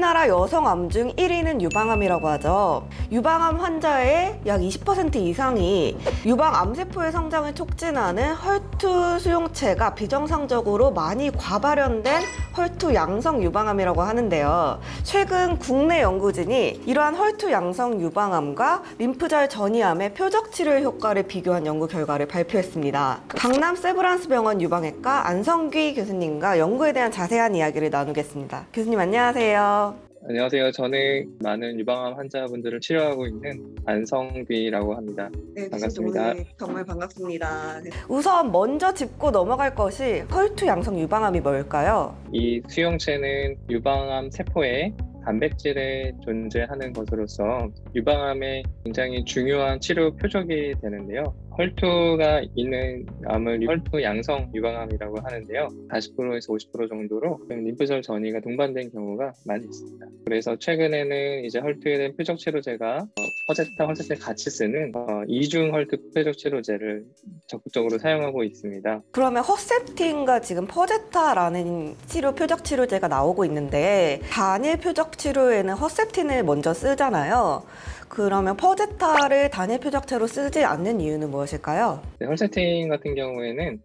우리나라 여성암 중 1위는 유방암이라고 하죠. 유방암 환자의 약 20% 이상이 유방 암세포의 성장을 촉진하는 헐투 수용체가 비정상적으로 많이 과발현된 헐투 양성 유방암이라고 하는데요. 최근 국내 연구진이 이러한 헐투 양성 유방암과 림프절 전이암의 표적 치료 효과를 비교한 연구 결과를 발표했습니다. 강남 세브란스 병원 유방외과 안성귀 교수님과 연구에 대한 자세한 이야기를 나누겠습니다. 교수님 안녕하세요. 안녕하세요. 저는 많은 유방암 환자분들을 치료하고 있는 안성귀라고 합니다. 네, 반갑습니다. 오늘 정말 반갑습니다. 우선 먼저 짚고 넘어갈 것이 헐투 양성 유방암이 뭘까요? 이 수용체는 유방암 세포에 단백질에 존재하는 것으로서 유방암의 굉장히 중요한 치료 표적이 되는데요. 헐투가 있는 암을 헐투 양성 유방암이라고 하는데요. 40%에서 50% 정도로 림프절 전이가 동반된 경우가 많이 있습니다. 그래서 최근에는 이제 헐투에 대한 표적 치료제가 퍼제타, 헐세틴 같이 쓰는 이중 헐투 표적 치료제를 적극적으로 사용하고 있습니다. 그러면 허셉틴과 지금 퍼제타라는 치료 표적 치료제가 나오고 있는데 단일 표적 치료에는 허셉틴을 먼저 쓰잖아요. 그러면 퍼제타를 단일 표적체로 쓰지 않는 이유는 무엇일까요? 네, 헐세틴 같은 경우에는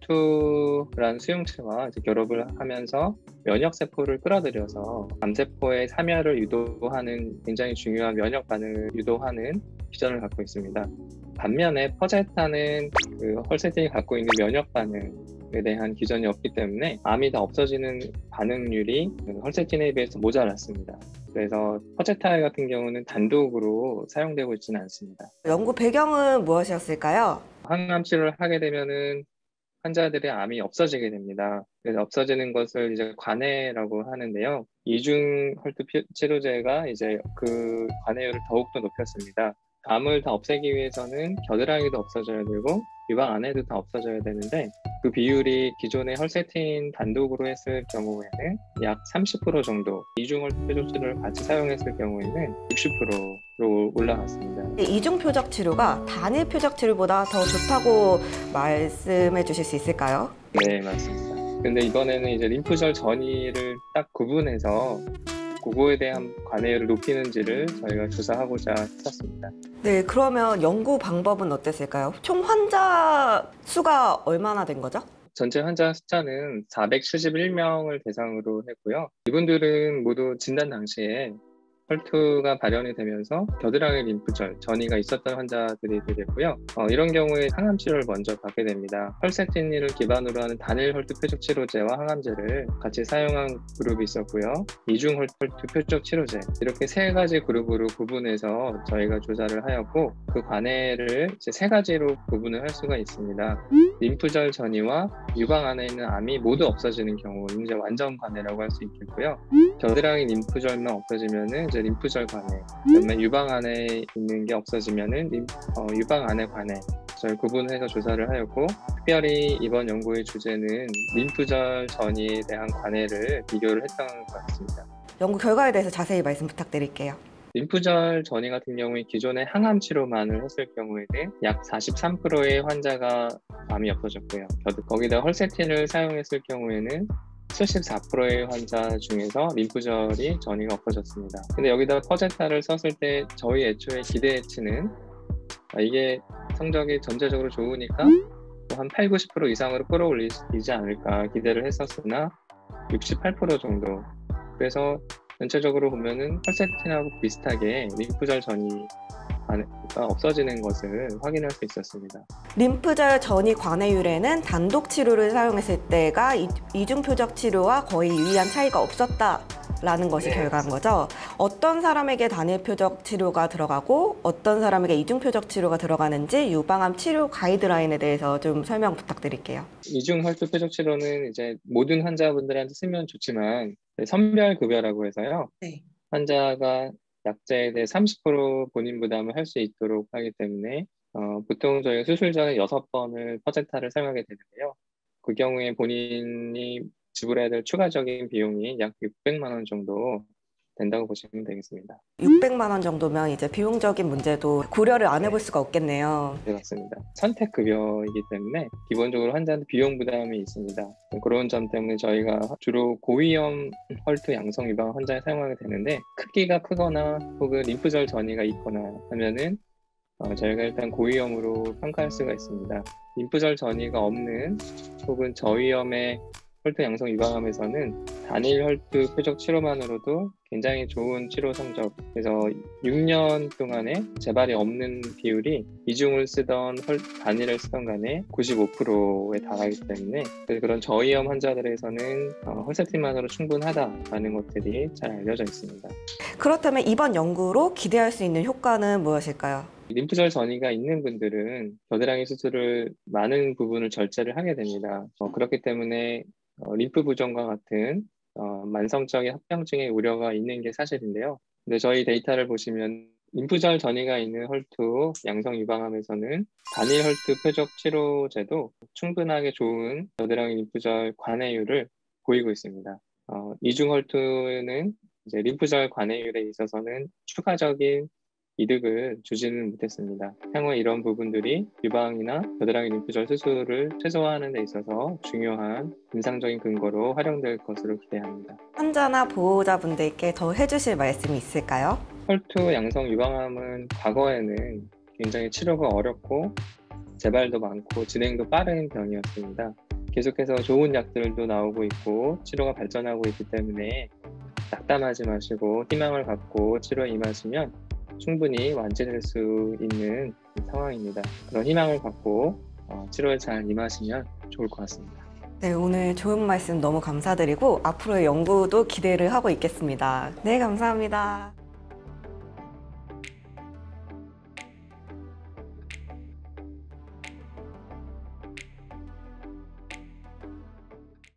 헐투라는 수용체와 이제 결합을 하면서 면역세포를 끌어들여서 암세포의 사멸을 유도하는 굉장히 중요한 면역 반응을 유도하는 기전을 갖고 있습니다. 반면에 퍼제타는 그 헐세틴이 갖고 있는 면역 반응에 대한 기전이 없기 때문에 암이 다 없어지는 반응률이 헐세틴에 비해서 모자랐습니다. 그래서 퍼제타 같은 경우는 단독으로 사용되고 있지는 않습니다. 연구 배경은 무엇이었을까요? 항암 치료를 하게 되면은 환자들의 암이 없어지게 됩니다. 그래서 없어지는 것을 이제 관해라고 하는데요. 이중 헐투 치료제가 이제 그 관해율을 더욱더 높였습니다. 암을 다 없애기 위해서는 겨드랑이도 없어져야 되고 유방 안에도 다 없어져야 되는데 그 비율이 기존의 헐세틴 단독으로 했을 경우에는 약 30% 정도, 이중 헐투 표적 치료를 같이 사용했을 경우에는 60%로 올라갔습니다. 이중 표적 치료가 단일 표적 치료보다 더 좋다고 말씀해 주실 수 있을까요? 네, 맞습니다. 근데 이번에는 이제 림프절 전이를 딱 구분해서 그거에 대한 관해율을 높이는지를 저희가 조사하고자 했었습니다. 네, 그러면 연구 방법은 어땠을까요? 총 환자 수가 얼마나 된 거죠? 전체 환자 숫자는 471명을 대상으로 했고요. 이분들은 모두 진단 당시에 헐투가 발현이 되면서 겨드랑이 림프절 전이가 있었던 환자들이 되겠고요. 이런 경우에 항암 치료를 먼저 받게 됩니다. 헐세틴을 기반으로 하는 단일 헐투 표적 치료제와 항암제를 같이 사용한 그룹이 있었고요. 이중 헐투 표적 치료제, 이렇게 세 가지 그룹으로 구분해서 저희가 조사를 하였고 그 관해를 이제 세 가지로 구분을 할 수가 있습니다. 림프절 전이와 유방 안에 있는 암이 모두 없어지는 경우는 이제 완전 관해라고 할 수 있겠고요. 겨드랑이 림프절만 없어지면은 이제 림프절 관해, 그다음에 유방 안에 있는 게 없어지면은 유방 안에 관해, 저희 구분해서 조사를 하였고, 특별히 이번 연구의 주제는 림프절 전이에 대한 관해를 비교를 했던 것 같습니다. 연구 결과에 대해서 자세히 말씀 부탁드릴게요. 림프절 전이 같은 경우에 기존의 항암 치료만을 했을 경우에는 약 43%의 환자가 암이 없어졌고요. 거기다 헐세틴을 사용했을 경우에는 74%의 환자 중에서 림프절이 전이가 없어졌습니다. 근데 여기다 퍼제타를 썼을 때 저희 애초에 기대치는 이게 성적이 전체적으로 좋으니까 한 8, 90% 이상으로 끌어올리지 않을까 기대를 했었으나 68% 정도. 그래서 전체적으로 보면은 헐세틴하고 비슷하게 림프절 전이가 없어지는 것을 확인할 수 있었습니다. 림프절 전이 관해율에는 단독 치료를 사용했을 때가 이중 표적 치료와 거의 유의한 차이가 없었다라는 것이 네. 결과인 거죠. 어떤 사람에게 단일 표적 치료가 들어가고 어떤 사람에게 이중 표적 치료가 들어가는지 유방암 치료 가이드라인에 대해서 좀 설명 부탁드릴게요. 이중 헐투 표적 치료는 이제 모든 환자분들한테 쓰면 좋지만 선별급여라고 해서요. 네. 환자가 약제에 대해 30% 본인 부담을 할 수 있도록 하기 때문에 보통 저희가 수술 전에 6번을 퍼제타를 사용하게 되는데요. 그 경우에 본인이 지불해야 될 추가적인 비용이 약 600만 원 정도 된다고 보시면 되겠습니다. 600만 원 정도면 이제 비용적인 문제도 고려를 안 해볼 수가 없겠네요. 네, 맞습니다. 선택급여이기 때문에 기본적으로 환자한테 비용 부담이 있습니다. 그런 점 때문에 저희가 주로 고위험 헐투 양성 유방 환자에 사용하게 되는데, 크기가 크거나 혹은 림프절 전이가 있거나 하면은 저희가 일단 고위험으로 평가할 수가 있습니다. 림프절 전이가 없는 혹은 저위험의 헐투 양성 유방암에서는 단일 헐투 표적 치료만으로도 굉장히 좋은 치료 성적, 그래서 6년 동안에 재발이 없는 비율이 이중을 쓰던 단일을 쓰던 간에 95%에 달하기 때문에 그런 저위험 환자들에서는 헐세틴만으로 충분하다라는 것들이 잘 알려져 있습니다. 그렇다면 이번 연구로 기대할 수 있는 효과는 무엇일까요? 림프절 전이가 있는 분들은 겨드랑이 수술을 많은 부분을 절제를 하게 됩니다. 그렇기 때문에 림프 부종과 같은 만성적인 합병증의 우려가 있는 게 사실인데요. 근데 저희 데이터를 보시면 림프절 전이가 있는 헐투 양성 유방암에서는 단일 헐투 표적 치료제도 충분하게 좋은 겨드랑이 림프절 관해율을 보이고 있습니다. 이중 헐투는 이제 림프절 관해율에 있어서는 추가적인 이득을 주지는 못했습니다. 향후 이런 부분들이 유방이나 겨드랑이 림프절 수술을 최소화하는 데 있어서 중요한 임상적인 근거로 활용될 것으로 기대합니다. 환자나 보호자분들께 더 해주실 말씀이 있을까요? 헐투 양성 유방암은 과거에는 굉장히 치료가 어렵고 재발도 많고 진행도 빠른 병이었습니다. 계속해서 좋은 약들도 나오고 있고 치료가 발전하고 있기 때문에 낙담하지 마시고 희망을 갖고 치료에 임하시면 충분히 완치될 수 있는 상황입니다. 그런 희망을 갖고 치료에 잘 임하시면 좋을 것 같습니다. 네, 오늘 좋은 말씀 너무 감사드리고 앞으로의 연구도 기대를 하고 있겠습니다. 네, 감사합니다.